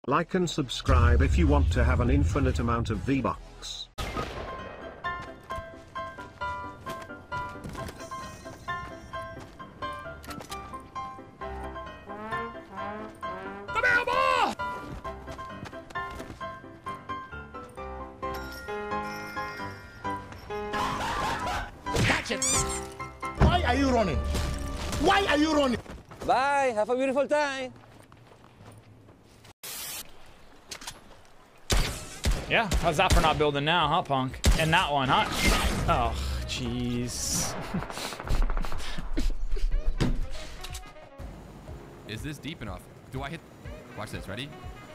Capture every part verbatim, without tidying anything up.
Like and subscribe if you want to have an infinite amount of V-Bucks. Why are you running? Why are you running? Bye, have a beautiful time. Yeah, how's that for not building now, huh, punk? And that one, huh? Oh, jeez. Is this deep enough? Do I hit? Watch this, ready?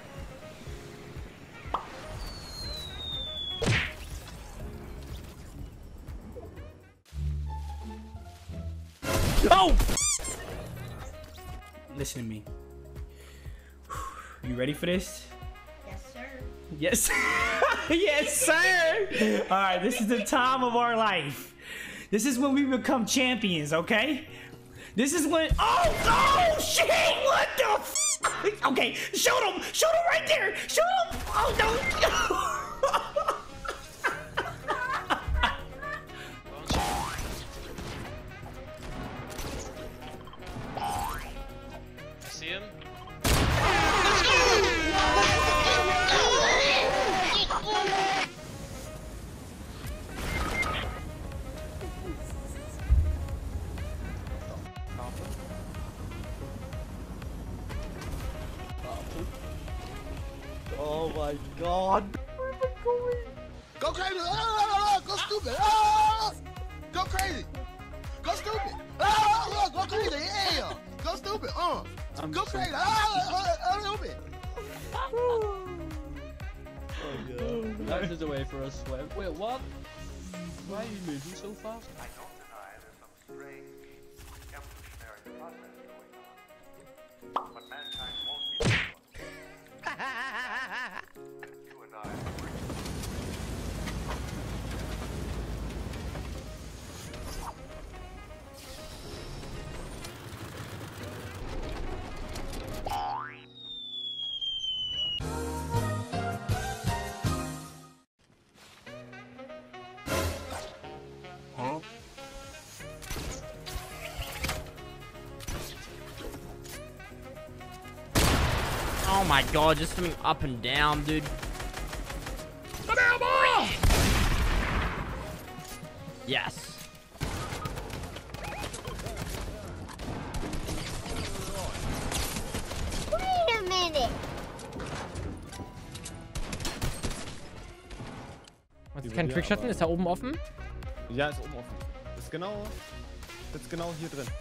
Oh! Listen to me. You ready for this? Yes, sir. Yes. Yes, sir. All right, this is the time of our life. This is when we become champions, okay? This is when... Oh, oh, shit! What the f... Okay, shoot him! Shoot him right there! Shoot him! Oh, no! See him? Oh my god. Where am I going? Go crazy! Ah, go stupid! Ah, go crazy! Go stupid! Ah, go crazy! Yeah! Go stupid! Uh, I'm go so crazy! Ah, a little bit. Oh god. That is a way for us to swim. Wait, what? Why are you moving so fast? I don't deny there's some strange evolutionary process going on. But mankind won't be the one. You and I are Oh my god, just something up and down, dude. Yes. Wait a minute. Was ist kein Trickshotten? Ist da oben offen? Ja, ist oben offen. Ist genau, ist genau hier drin.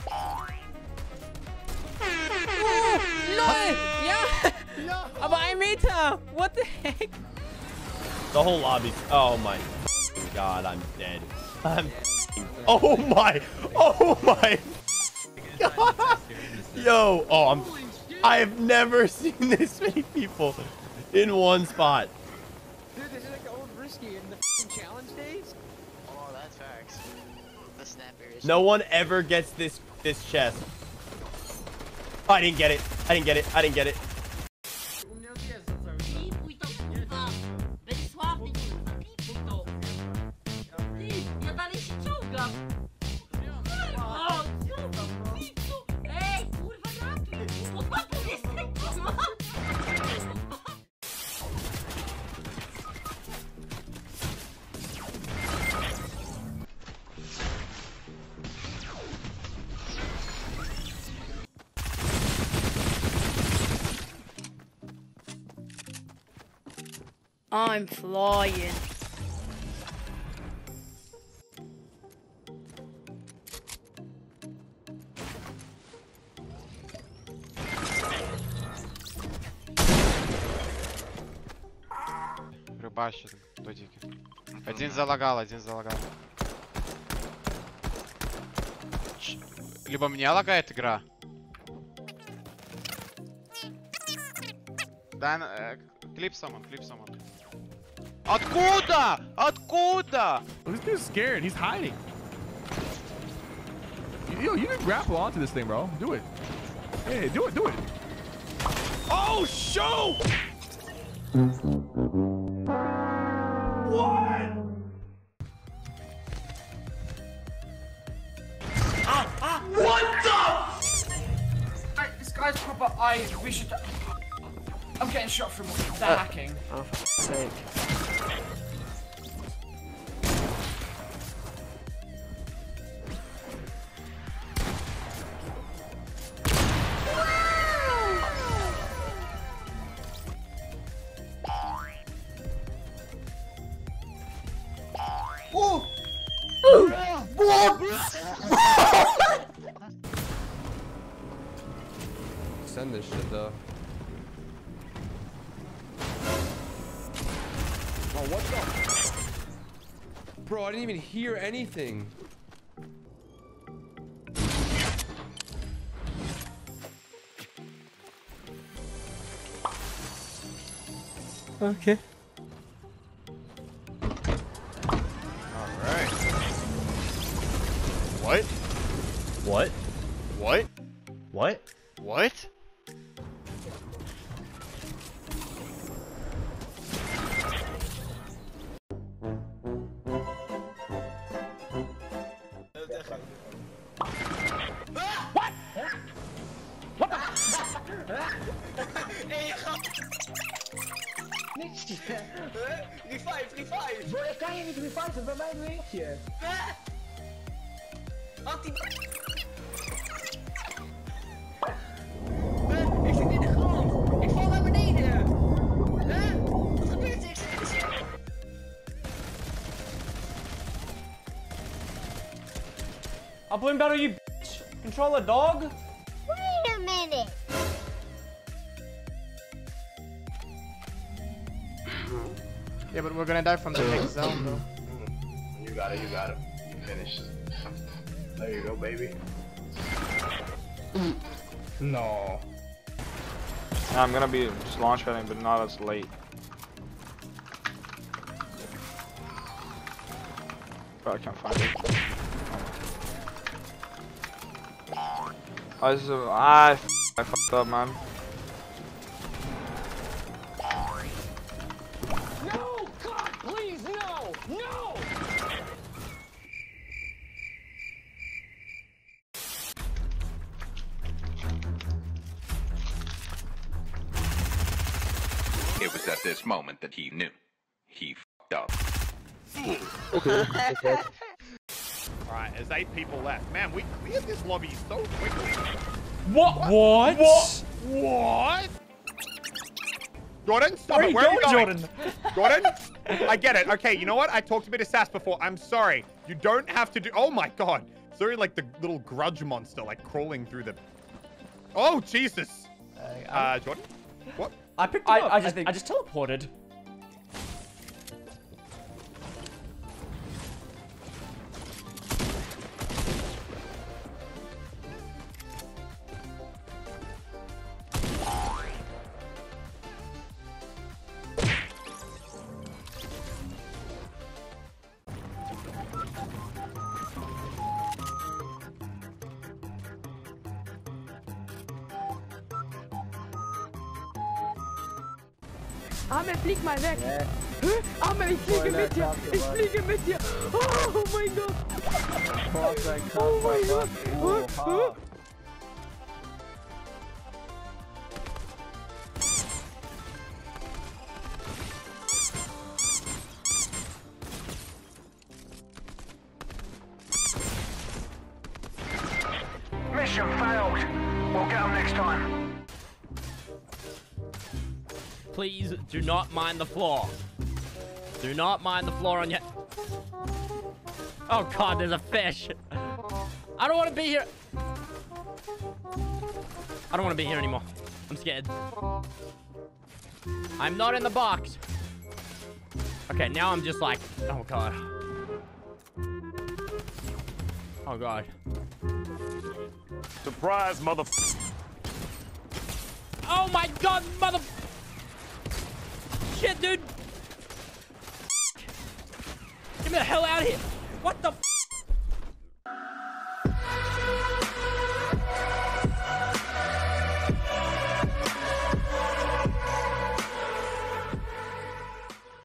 LOL! Ja! Ja! Aber ein Meter! What the heck? The whole lobby. Oh my god, I'm dead. I'm Oh my! Oh my god! Yo! Oh, I'm I have never seen this many people in one spot. Dude, this is like the old risky in the challenge days. Oh, that's facts. The snapper is. No one ever gets this this chest. Oh, I didn't get it. I didn't get it. I didn't get it. I'm flying. Рыбачит, додики. Один залагал, один залагал. Ч... Либо меня лагает игра. Да, э, клип самон, клип самон. Откуда? Откуда? This dude's scared. He's hiding. Yo, you can grapple onto this thing, bro. Do it. Hey, do it, do it. Oh, shoot! What? Ah, ah. What the? Right, this guy's proper. I. We should. I'm getting shot from the uh, hacking. Oh, for fuck's sake. Oh! Send this shit though. Oh, what the? Bro, I didn't even hear anything. Okay. Alright. What? What? What? What? What? Niks. Revive, revive. Bro, ik kan je niet reviven, bij mij een linkje. Anti... Ik zit in de grond. Ik val naar beneden. Wat gebeurt er? Ik zit in de zin. I'll blame battle you, bitch. Control a dog. Wait a minute. Yeah, but we're gonna die from the next zone, though. You got it, you got it. You finished. There you go, baby. No. I'm gonna be just launch heading, but not as late. But I can't find it. Oh, this is a, ah, I, I fucked up, man. No! God, please, no! No! It was at this moment that he knew. He fucked up. Okay. Okay. Alright, there's eight people left. Man, we cleared this lobby so quickly. What? What? What? What? Jordan, stop Where it. Where are you going, Jordan? Jordan? I get it. Okay, you know what? I talked a bit of sass before. I'm sorry. You don't have to do... Oh my god. Sorry, like the little grudge monster, like crawling through the... Oh, Jesus. Uh, uh Jordan? What? I picked it I, up. I just, I, I just teleported. Ah, maar vlieg maar weg. Nee. Huh? Ah, maar ik vlieg met je. Ik vlieg met je. Oh, oh my god. Oh my god. Huh? Huh? Mission failed. We'll get them next time. Please do not mind the floor. Do not mind the floor on your... Oh god, there's a fish. I don't want to be here. I don't want to be here anymore. I'm scared. I'm not in the box. Okay, now I'm just like, oh god. Oh god. Surprise, mother... Oh my god, mother... Shit, dude. Get me the hell out of here. What the...